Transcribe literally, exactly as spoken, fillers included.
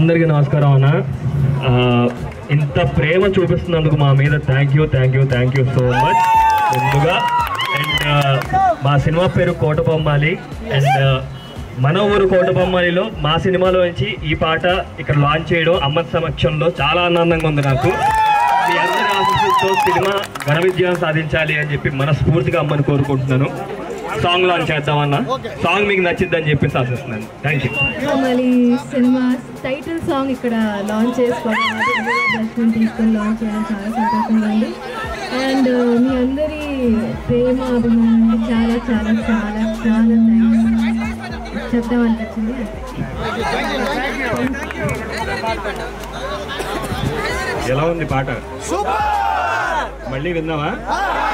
అందరికీ నమస్కారం అన్న. ఇంత ప్రేమ చూపిస్తున్నందుకు మా మీద thank you thank you thank you so much ముందుగా. అండ్ మా సినిమా పేరు కోట బొమ్మాలి. అండ్ మన ఊరు కోట బొమ్మాలిలో మా సినిమాలో నుంచి ఈ పాట ఇక్కడ లాంచ్ చేయడం అమ్మ సమక్షంలో చాలా ఆనందంగా ఉంది నాకు. మీ అందరి ఆశీస్సులతో సినిమా ఘన విజయం సాధించాలి అని చెప్పి మనస్ఫూర్తిగా అమ్మని కోరుకుంటున్నాను. సాంగ్ లాంచ్ చేద్దామన్నా, సాంగ్ మీకు నచ్చిద్దని చెప్పేసి ఆశిస్తున్నాను. Thank you. మళ్ళీ సినిమా టైటిల్ సాంగ్ ఇక్కడ లాంచ్ చేసుకోవడం, దర్శనం తీసుకొని లాంచ్ చేయడం చాలా సంతోషంగా ఉంది. అండ్ మీ అందరి ప్రేమ అభిమానం చాలా చాలా చాలా చాలా థ్యాంక్స్ చెప్దామనిపించింది. ఎలా ఉంది పాట? మళ్ళీ విందామా?